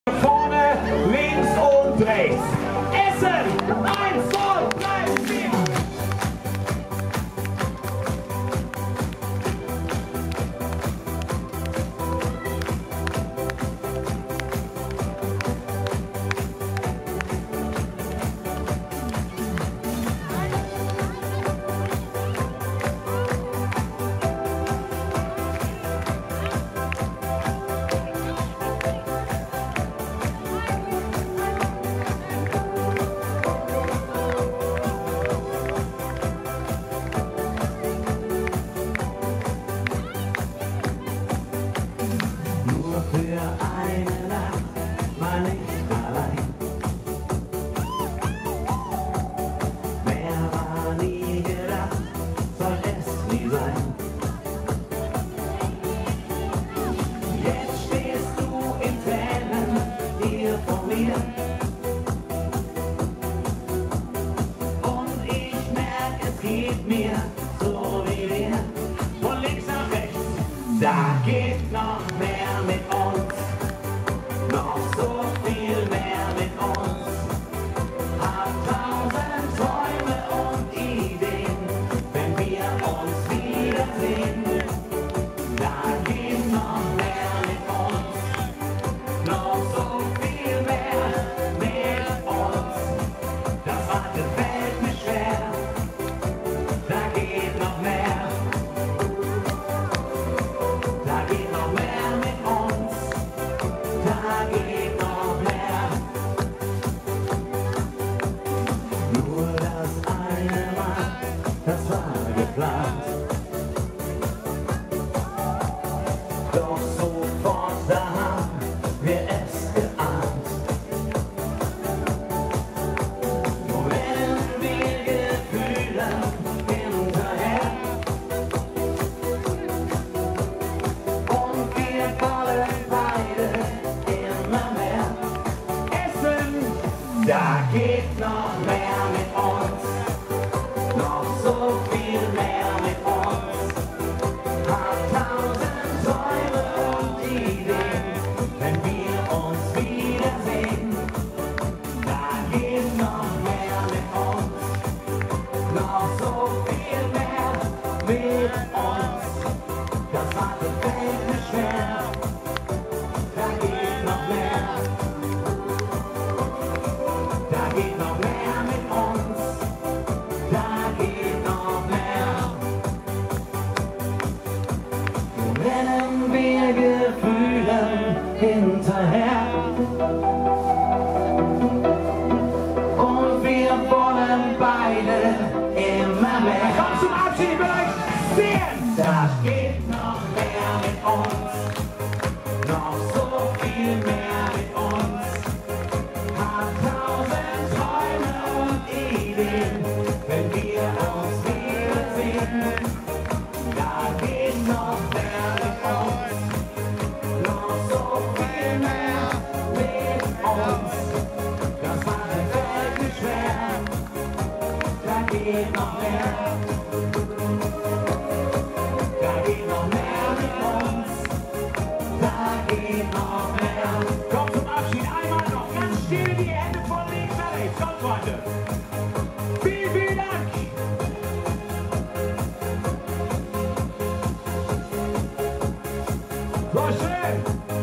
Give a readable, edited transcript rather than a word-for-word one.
Vorne, links und rechts. Essen! 1, 2, 3, 4. Für eine Nacht mal nicht allein. Mehr war nie gedacht, soll es nie sein. Jetzt stehst du in Tränen hier vor mir. Und ich merk, es geht mir so wie dir. Von links nach rechts, da geht noch mehr mit uns. Noch so viel mehr mit uns. Hab 1000 Träume und Ideen, wenn wir uns wiedersehen. Da geht noch mehr mit uns. Noch so viel mehr mit uns. Das Warten fällt mir schwer. Da geht noch mehr. Da geht noch mehr mit uns. Da geht noch mehr. Nur das eine Mal, das war geplant. Doch sofort, da haben wir es geahnt. Nur rennen wir Gefühlen hinterher. Und wir wollen beide immer mehr. Essen, da geht noch mehr mit uns. Noch so viel mehr mit uns. Hab 1000 Träume und Ideen, wenn wir uns wiedersehen. Da geht noch mehr mit uns. Noch so viel mehr mit uns. Das Warten fällt mir schwer. Da geht noch mehr. Da geht noch mehr mit uns. Da geht noch mehr. Rennen wir Gefühlen hinterher. Und wir wollen beide immer mehr. Komm zum Abschied, ich will euch sehen. Da geht noch mehr mit uns. Noch so viel mehr mit uns. Hab 1000 Träume und Ideen, wenn wir uns wiedersehen. Da geht noch mehr mit uns. Noch so viel mehr mit uns. Das Warten fällt mir schwer. Da geht noch mehr. Da geht noch mehr mit uns. Da geht noch mehr. Kommt zum Abschied einmal noch ganz still die Hände von links nach rechts. Kommt, Freunde. Vielen, vielen Dank. So schön.